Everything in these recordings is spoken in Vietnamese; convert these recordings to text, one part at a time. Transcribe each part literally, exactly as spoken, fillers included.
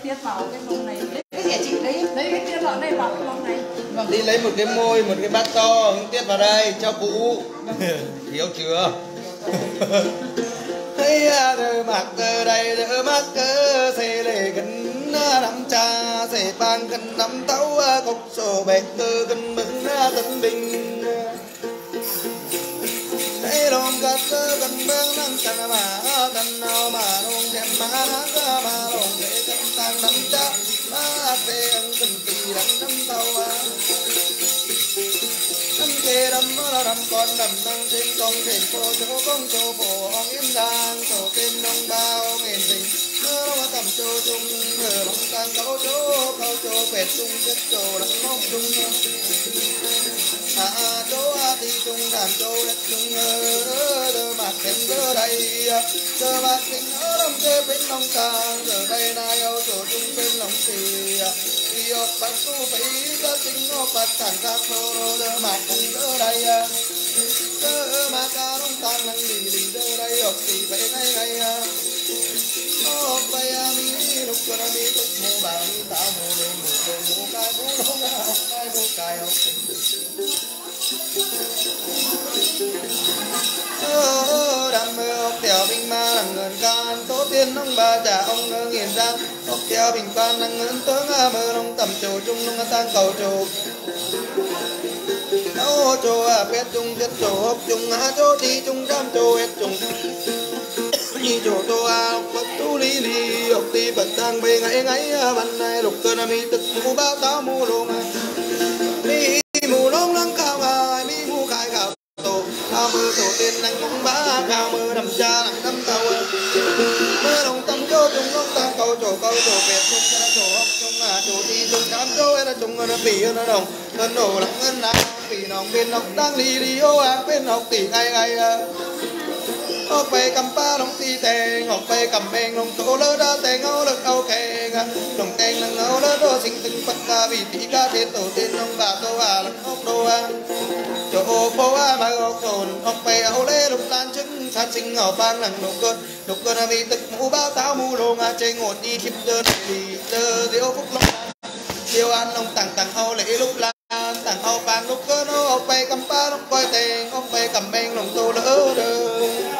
tiết vào cái lồng này. Cái gì chị lấy lấy cái tiết lợn này vào cái lồng này. Vâng. Đi lấy một cái môi, một cái bát to, hứng tiết vào đây cho cụ. Hiểu chưa? Thấy đỡ mặc ở đây đỡ mắc cơ xe lệ gần nắm cha xe bang gần nắm tấu cốc sổ bẹt cơ gần mừng tân bình thấy lòng cắt gần băng năng cắn mà cắn nào mà lòng chém mà nát mà lòng để cắn tăng nắm cha mà xe ăn cần tì đắng nắm tàu nắm kê đâm đâm con đâm năng trên công trên phố chỗ công chỗ phố hong yên đang chỗ trên nông bao nghìn tình mơ nó tầm chỗ chung mơ lòng tăng câu chỗ câu chỗ phệt chung chất chỗ đắng mong chung à chỗ thì chung đàn chỗ đất chung ơ mặt kém giờ đây giờ mặt tình ở đông kê bên nông càng giờ đây na yêu chỗ chung bên lòng thì thì ở bắt tu phải ra tình ở bắt thản ra thô giờ mặt cùng giờ đây giờ mặt ca nông tăng năng đi đi giờ đây ở thì phải ngay ngay ô bay mi lúc cho mi lúc mù bà mi tạo mù lên mù lên mù cài mù lông học cài mù cài học đam mê học theo bình ma đằng ngân can tổ tiên nông bà trả ông ngơ nghiền răng học theo bình quan đằng ngân tướng mơ nông tầm trầu trung nông tăng cầu trầu nấu trầu à biết trung chất trầu học trung á chỗ đi trung trăm trầu hết trung như chỗ tô à bất tu lý lý học ti bật tăng bê ngay ngay ban này lục cơ mi tức mù bao táo mù lông mi mù lông lăng cao ngài mi mù khai khảo tổ cao mơ tổ tiên năng mong bá cao mơ đầm cha nặng năm tàu mơ lòng tâm chỗ trung lòng tăng cầu chỗ cầu chỗ việt trung ra chỗ học trung à chỗ ti trung đám chỗ ấy là trung nó bị nó đồng ngân đổ lặng ngân nào bị nòng bên nòng tăng lý lý ô ác bên học tỷ ngay ngay học về cầm ba đồng ti tè học về cầm bèn đồng tổ lơ đa tè ngâu lực đâu kề đồng tè năng ngâu lơ đô sinh từng bất ca vì tỷ ca thiên tổ tiên ông bà tô à lắc học đô à chỗ phố à mà học thôn học về âu lê lục lan trứng sát sinh ngọc ban năng lục cơn lục cơn là vì tức mũ bao táo mũ lô ngà chơi ngột đi khiếp đơn thì giờ diêu phúc long diêu an ông tặng tặng âu lễ lúc lan tặng âu ban lúc cơn học về cầm ba đồng coi tè học về cầm bèn đồng tô lỡ đơ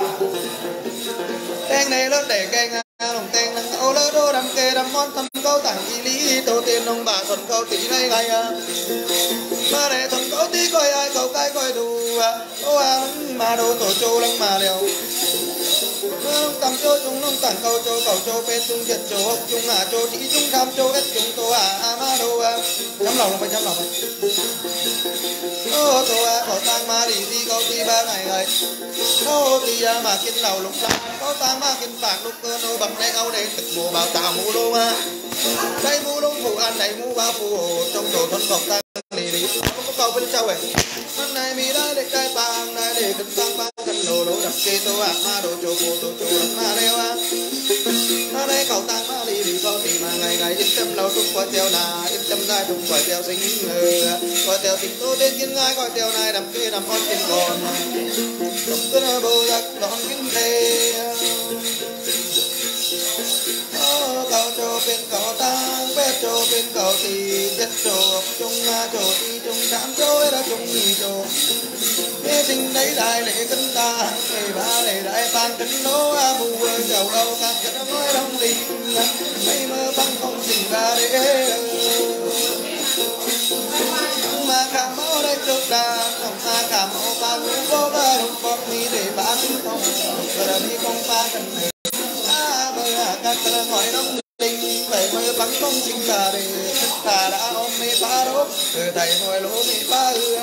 tên này lớn để keng lòng tên năng âu lỡ đô đâm kê đâm món thâm câu tặng y lý tổ tiên ông bà thuần câu tí này ngay mà để thuần câu tí coi ai câu cái coi đủ ô à mà đồ tổ châu lăng mà liều nông tầm châu chúng nông tặng câu châu cầu châu bên trung diệt châu học chung à châu chỉ chúng tham châu hết chúng tô à à ma đồ à chấm lòng phải chấm lòng ô tô à có tăng ma đi đi câu tí ba ngày ngày ô tí à mà kinh lầu lục lăng có tăng ma kinh bạc lúc cơ nô bập đen âu đen thực mùa bảo tạo mũ lô à đây mũ lông phụ ăn này mũ ba phù hồ trong đồ thuần cọc tăng lì lì không có câu bên sau vậy hôm nay mi đã để cái bang này để kinh tăng bang kinh đồ đồ đập kê tô à ma đồ châu phù tô châu đập ma đeo à ở đây cầu tăng ma lì lì có thì mà ngày ngày yên tâm lâu trúc coi theo là yên tâm gai trúc coi theo sinh coi theo tình tô tên kiến ngai coi theo này đập kê đập con tiền còn trúc cứ bơ giặc đón kinh thề cầu châu bên cầu tăng bên châu bên cầu thì chất châu chung là châu thì chung tám châu ấy là chung nhì châu thế tình đấy đại lễ cân ta ngày ba lễ đại ban cân lỗ mù châu âu các chất nói đông đình mây mơ băng không trình ra để mà cả máu đây trước đà không ta cả máu ba cũng có ba đồng bọc mi để bán không rồi đi không ba cần này à bờ các chất nói đông đình vậy mơ băng không trình ra để ta đã ôm mê ba đốt từ thầy ngồi lỗ mê ba ư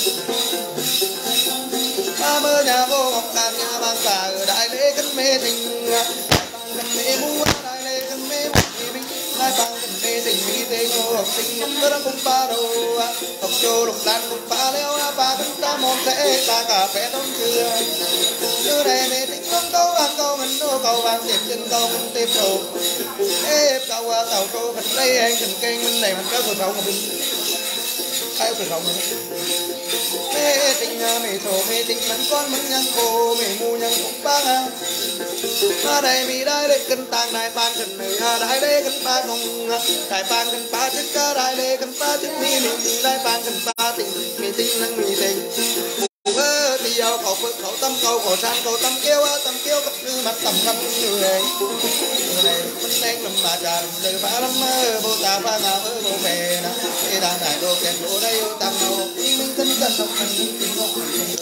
ba mơ nhà vô ngọc đàn nhà bang cả ở đại lễ cân mê tình bang cân mê mua đại lễ cân mê mua bình hai bang cân mê tình mỹ tê ngô học sinh ngọc cơ cũng ba đồ học châu lục đàn cũng ba leo ba cân ta môn sẽ ta cà phê đông chưa như này mê tình không câu ăn câu mình đô cầu vàng tiệp chân câu mình tiệp đồ ép câu tàu trô mình đây anh cần kênh mình này mình có cửa khẩu mà mình khai cửa khẩu mà mê tình mê thổ mê tình vẫn con vẫn nhang khô mê mu nhang cũng băng à mà đây mi đây đây cân tàng đại ban cân nơi à đại đây cân ba không đại ban cân ba chức ca đại đây cân ba chức mi mi đại ban cân ba tình mi tình năng mi tình ơ đi ao cầu phước cầu tâm cầu cầu san cầu tâm kêu tâm kêu cấp như mặt tầm năm người này mình đang làm mà tràn lời phá lắm mơ bồ tà pha ngà mơ bồ về nè khi đang đại đô kẹt đô đây ô tam nô mình thân thân sống mình tình ngọc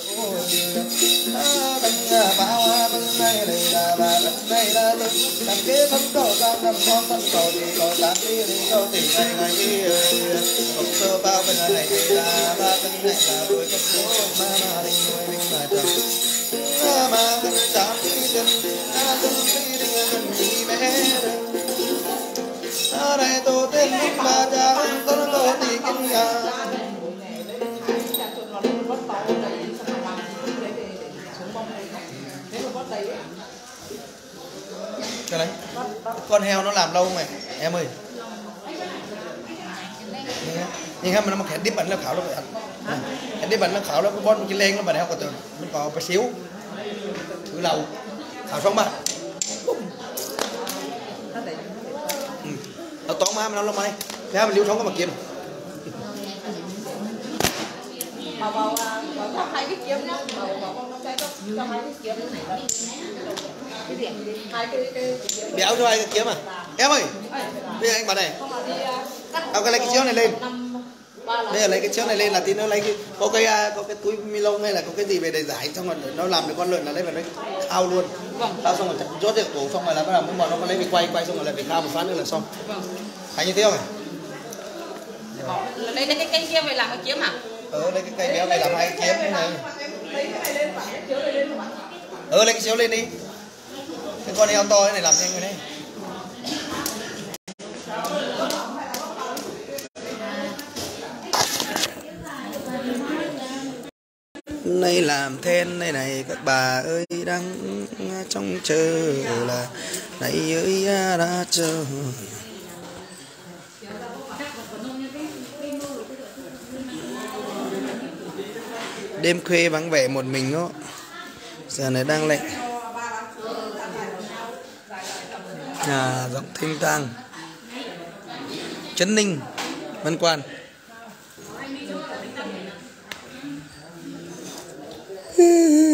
đăng pháo bên này đây là bà bên này là lực làm kế thân cầu tam năm con thân cầu thì cầu tam đi đi cầu thì ngày ngày đi cầu sơ bao bên này đây là ba bên này là đôi cấp số mà mà đình người mình mà chẳng mà gần chạm đi chân ta chân đi đi gần đi mẹ ở đây tôi tên lúc mà cha không có có thì kinh nhà cái đấy con heo nó làm lâu không mày em ơi nhưng mà nó mà khét đít bẩn nó khảo nó phải ăn khét đít bẩn nó khảo nó con cái lên nó bẩn heo còn tưởng mình có phải xíu thứ lâu khảo xong mà nó to mà nó lông mày thế mình liêu sống có mà kiếm bảo bảo bảo hai cái kiếm nhá bảo bảo con nó trai cho hai cái kiếm này cái gì hai cái cái béo cho hai cái kiếm à em ơi bây giờ anh bảo nàyเอาcái lấy cái chiếu này lên bây giờ lấy cái chiếu này lên là tí nó lấy cái có cái có cái túi ni lông hay là có cái gì về để giải xong rồi nó làm được con lợn là lấy vào đấy khao luôn khao xong rồi chốt được cổ xong rồi là bắt đầu muốn nó lấy về quay quay xong rồi lại về khao một phát nữa là xong thành như thế không lấy cái cây kia về làm cái kiếm à ờ lấy cái cây béo này làm hai cái kiếm này ờ lấy cái chiếu lên đi cái con heo to này làm nhanh rồi đấy nay làm then này này các bà ơi đang trong chờ là này ơi đã chờ đêm khuya vắng vẻ một mình đó giờ này đang lạnh nhà rộng thênh thang Trấn Ninh Văn Quan Mm-hmm.